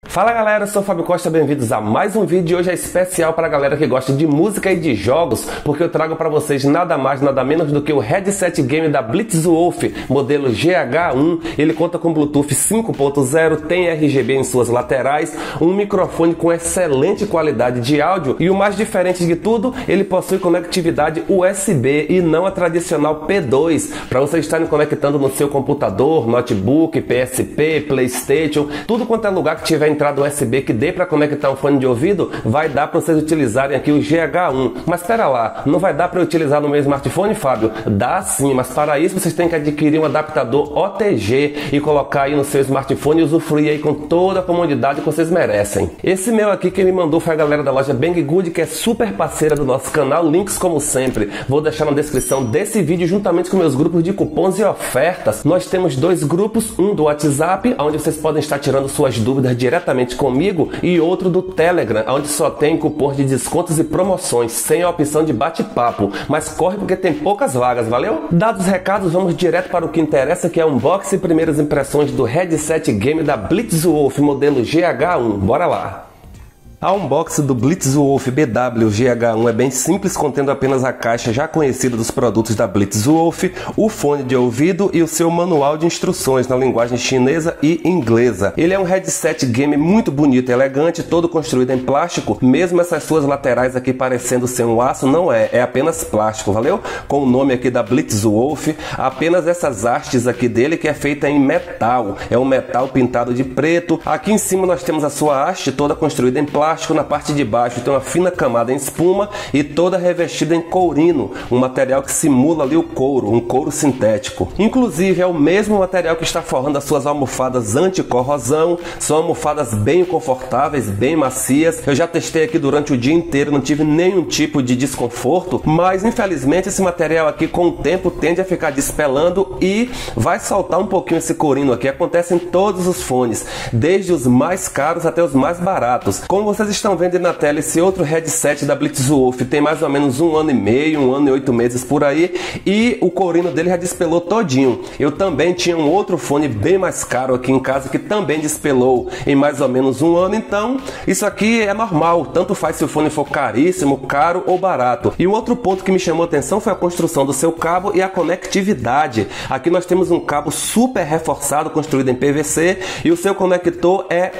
Fala galera, eu sou o Fábio Costa, bem-vindos a mais um vídeo. Hoje é especial para a galera que gosta de música e de jogos, porque eu trago para vocês nada mais, nada menos do que o headset game da Blitzwolf, modelo GH1. Ele conta com Bluetooth 5.0, tem RGB em suas laterais, um microfone com excelente qualidade de áudio e o mais diferente de tudo, ele possui conectividade USB e não a tradicional P2, para vocês estarem conectando no seu computador, notebook, PSP, PlayStation, tudo quanto é lugar que tiver entrada USB que dê para conectar um fone de ouvido, vai dar para vocês utilizarem aqui o GH1. Mas espera lá, não vai dar para utilizar no meu smartphone, Fábio? Dá sim, mas para isso vocês têm que adquirir um adaptador OTG e colocar aí no seu smartphone e usufruir aí com toda a comodidade que vocês merecem. Esse meu aqui que me mandou foi a galera da loja Banggood, que é super parceira do nosso canal. Links como sempre vou deixar na descrição desse vídeo juntamente com meus grupos de cupons e ofertas. Nós temos dois grupos, um do WhatsApp, onde vocês podem estar tirando suas dúvidas diretamente comigo, e outro do Telegram, onde só tem cupons de descontos e promoções, sem a opção de bate-papo. Mas corre porque tem poucas vagas, valeu? Dados os recados, vamos direto para o que interessa, que é unboxing e primeiras impressões do headset game da Blitzwolf, modelo GH1. Bora lá! A unboxing do Blitzwolf BW GH1 é bem simples, contendo apenas a caixa já conhecida dos produtos da Blitzwolf, o fone de ouvido e o seu manual de instruções na linguagem chinesa e inglesa. Ele é um headset game muito bonito e elegante, todo construído em plástico, mesmo essas suas laterais aqui parecendo ser um aço, não é apenas plástico, valeu? Com o nome aqui da Blitzwolf, apenas essas hastes aqui dele que é feita em metal, é um metal pintado de preto. Aqui em cima nós temos a sua haste toda construída em plástico. Na parte de baixo tem uma fina camada em espuma e toda revestida em courino, um material que simula ali o couro, um couro sintético. Inclusive é o mesmo material que está forrando as suas almofadas anti-corrosão. São almofadas bem confortáveis, bem macias. Eu já testei aqui durante o dia inteiro, não tive nenhum tipo de desconforto, mas infelizmente esse material aqui com o tempo tende a ficar despelando e vai soltar um pouquinho esse courino aqui. Acontece em todos os fones, desde os mais caros até os mais baratos. Como vocês estão vendo aí na tela, esse outro headset da Blitzwolf tem mais ou menos 1 ano e meio, 1 ano e 8 meses por aí, e o courino dele já despelou todinho. Eu também tinha um outro fone bem mais caro aqui em casa que também despelou em mais ou menos 1 ano, então isso aqui é normal, tanto faz se o fone for caríssimo, caro ou barato. E um outro ponto que me chamou a atenção foi a construção do seu cabo e a conectividade. Aqui nós temos um cabo super reforçado, construído em PVC, e o seu conector é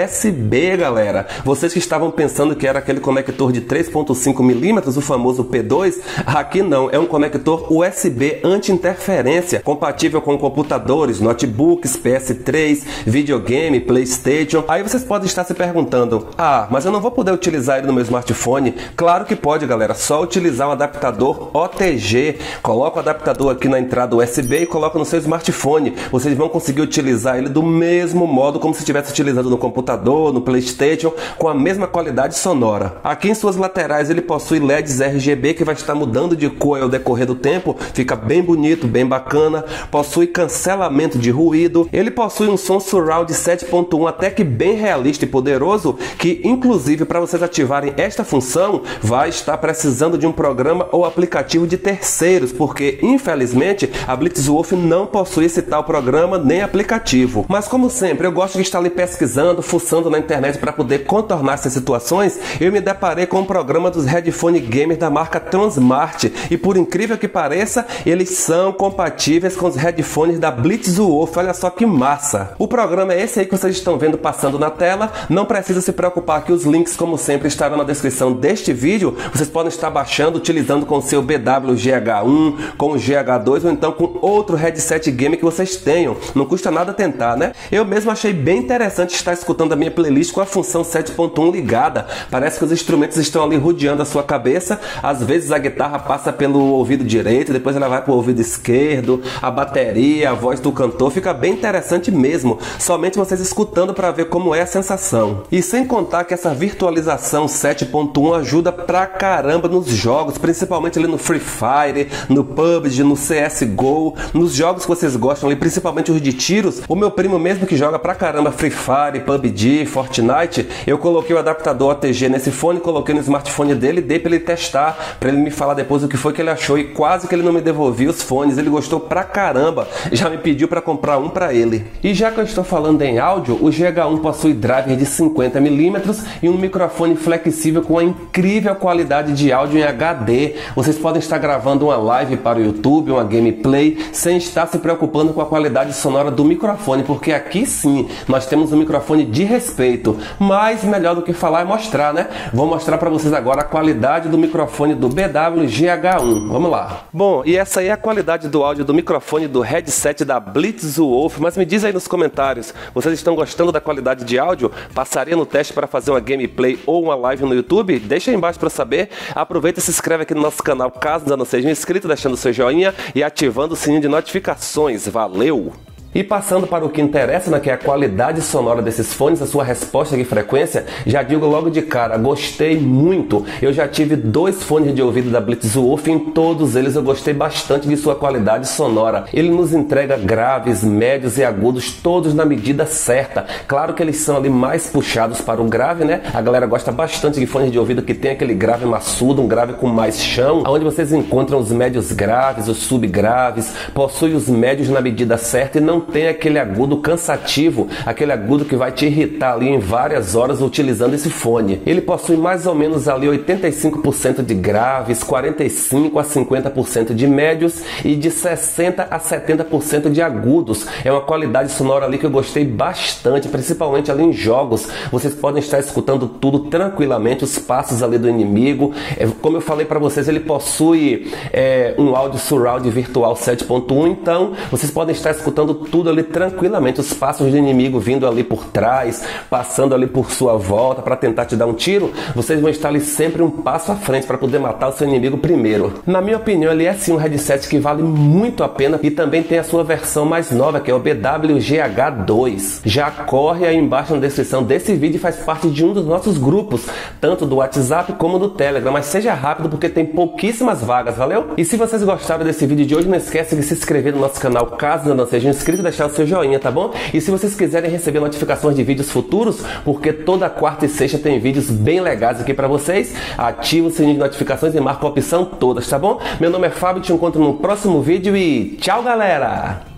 USB, galera. Vocês que estavam pensando que era aquele conector de 3.5mm, o famoso P2, aqui não, é um conector USB anti-interferência, compatível com computadores, notebooks, PS3, videogame, PlayStation. Aí vocês podem estar se perguntando, mas eu não vou poder utilizar ele no meu smartphone? Claro que pode, galera, só utilizar um adaptador OTG. Coloca o adaptador aqui na entrada USB e coloca no seu smartphone. Vocês vão conseguir utilizar ele do mesmo modo como se estivesse utilizando no computador, no PlayStation, com a mesma qualidade sonora. Aqui em suas laterais ele possui LEDs RGB que vai estar mudando de cor ao decorrer do tempo, fica bem bonito, bem bacana. Possui cancelamento de ruído, ele possui um som surround 7.1 até que bem realista e poderoso, que inclusive para vocês ativarem esta função vai estar precisando de um programa ou aplicativo de terceiros, porque infelizmente a Blitzwolf não possui esse tal programa nem aplicativo. Mas como sempre, eu gosto de estar ali pesquisando, fuçando na internet para poder contornar essas situações. Eu me deparei com um programa dos headphone gamers da marca Transmart e por incrível que pareça, eles são compatíveis com os headphones da Blitzwolf. Olha só que massa! O programa é esse aí que vocês estão vendo passando na tela. Não precisa se preocupar que os links, como sempre, estarão na descrição deste vídeo. Vocês podem estar baixando, utilizando com o seu BW GH1, com o GH2 ou então com outro headset game que vocês tenham. Não custa nada tentar, né? Eu mesmo achei bem interessante estar escutando a minha playlist com a função 7.1 ligada. Parece que os instrumentos estão ali rodeando a sua cabeça. Às vezes a guitarra passa pelo ouvido direito, depois ela vai para o ouvido esquerdo, a bateria, a voz do cantor, fica bem interessante mesmo. Somente vocês escutando para ver como é a sensação. E sem contar que essa virtualização 7.1 ajuda pra caramba nos jogos, principalmente ali no Free Fire, no PUBG, no CSGO, nos jogos que vocês gostam ali, principalmente os de tiros. O meu primo mesmo que joga pra caramba Free Fire, PUBG, Fortnite, eu coloquei coloquei o adaptador ATG nesse fone, coloquei no smartphone dele, dei pra ele testar, pra ele me falar depois o que foi que ele achou, e quase que ele não me devolvia os fones. Ele gostou pra caramba, já me pediu pra comprar um pra ele. E já que eu estou falando em áudio, o GH1 possui driver de 50mm e um microfone flexível com uma incrível qualidade de áudio em HD. Vocês podem estar gravando uma live para o YouTube, uma gameplay, sem estar se preocupando com a qualidade sonora do microfone, porque aqui sim, nós temos um microfone de respeito. Mas melhor do que falar é mostrar, né? Vou mostrar para vocês agora a qualidade do microfone do BW GH1. Vamos lá. Bom, e essa aí é a qualidade do áudio do microfone do headset da Blitzwolf. Mas me diz aí nos comentários, vocês estão gostando da qualidade de áudio? Passaria no teste para fazer uma gameplay ou uma live no YouTube? Deixa aí embaixo para saber. Aproveita e se inscreve aqui no nosso canal caso ainda não seja inscrito, deixando seu joinha e ativando o sininho de notificações. Valeu! E passando para o que interessa, né, que é a qualidade sonora desses fones, a sua resposta de frequência, já digo logo de cara, gostei muito. Eu já tive 2 fones de ouvido da Blitzwolf e em todos eles eu gostei bastante de sua qualidade sonora. Ele nos entrega graves, médios e agudos, todos na medida certa. Claro que eles são ali mais puxados para o grave, né? A galera gosta bastante de fones de ouvido que tem aquele grave maçudo, um grave com mais chão, onde vocês encontram os médios graves, os subgraves, possui os médios na medida certa e não tem aquele agudo cansativo, aquele agudo que vai te irritar ali em várias horas utilizando esse fone. Ele possui mais ou menos ali 85% de graves, 45% a 50% de médios e de 60% a 70% de agudos. É uma qualidade sonora ali que eu gostei bastante, principalmente ali em jogos. Vocês podem estar escutando tudo tranquilamente, os passos ali do inimigo. Como eu falei para vocês, ele possui um áudio surround virtual 7.1, então vocês podem estar escutando tudo ali tranquilamente, os passos do inimigo vindo ali por trás, passando ali por sua volta para tentar te dar um tiro. Vocês vão estar ali sempre um passo à frente para poder matar o seu inimigo primeiro. Na minha opinião, ele é sim um headset que vale muito a pena e também tem a sua versão mais nova, que é o BW-GH2. Já corre aí embaixo na descrição desse vídeo e faz parte de um dos nossos grupos, tanto do WhatsApp como do Telegram, mas seja rápido porque tem pouquíssimas vagas, valeu? E se vocês gostaram desse vídeo de hoje, não esquece de se inscrever no nosso canal caso ainda não seja inscrito, deixar o seu joinha, tá bom? E se vocês quiserem receber notificações de vídeos futuros, porque toda quarta e sexta tem vídeos bem legais aqui pra vocês, ativa o sininho de notificações e marca a opção todas, tá bom? Meu nome é Fábio, te encontro no próximo vídeo e tchau, galera!